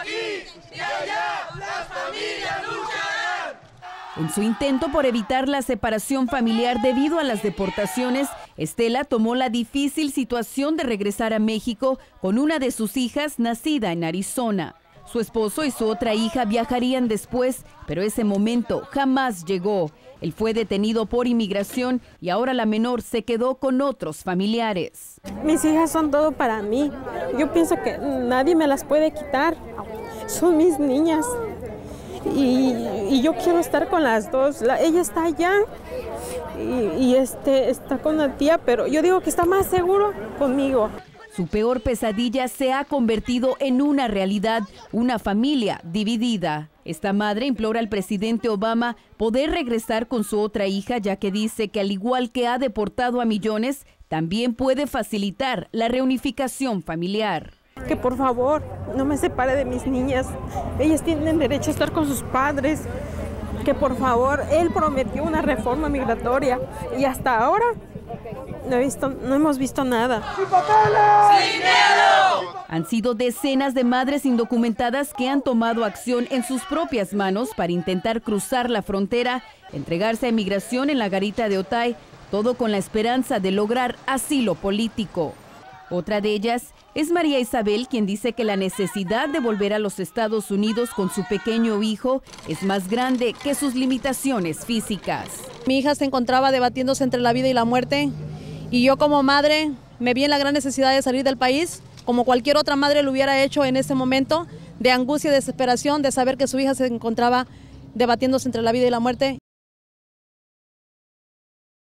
Aquí y allá las familias lucharán. En su intento por evitar la separación familiar debido a las deportaciones, Estela tomó la difícil situación de regresar a México con una de sus hijas nacida en Arizona. Su esposo y su otra hija viajarían después, pero ese momento jamás llegó. Él fue detenido por inmigración y ahora la menor se quedó con otros familiares. Mis hijas son todo para mí. Yo pienso que nadie me las puede quitar. Son mis niñas. Y yo quiero estar con las dos. Ella está allá y está con la tía, pero yo digo que está más seguro conmigo. Su peor pesadilla se ha convertido en una realidad, una familia dividida. Esta madre implora al presidente Obama poder regresar con su otra hija, ya que dice que al igual que ha deportado a millones, también puede facilitar la reunificación familiar. Que por favor no me separe de mis niñas. Ellas tienen derecho a estar con sus padres. Que por favor, él prometió una reforma migratoria y hasta ahora no hemos visto nada. ¡Sin miedo! Han sido decenas de madres indocumentadas que han tomado acción en sus propias manos para intentar cruzar la frontera, entregarse a inmigración en la garita de Otay, todo con la esperanza de lograr asilo político. Otra de ellas es María Isabel, quien dice que la necesidad de volver a los Estados Unidos con su pequeño hijo es más grande que sus limitaciones físicas. Mi hija se encontraba debatiéndose entre la vida y la muerte y yo como madre me vi en la gran necesidad de salir del país, como cualquier otra madre lo hubiera hecho en ese momento de angustia y desesperación de saber que su hija se encontraba debatiéndose entre la vida y la muerte.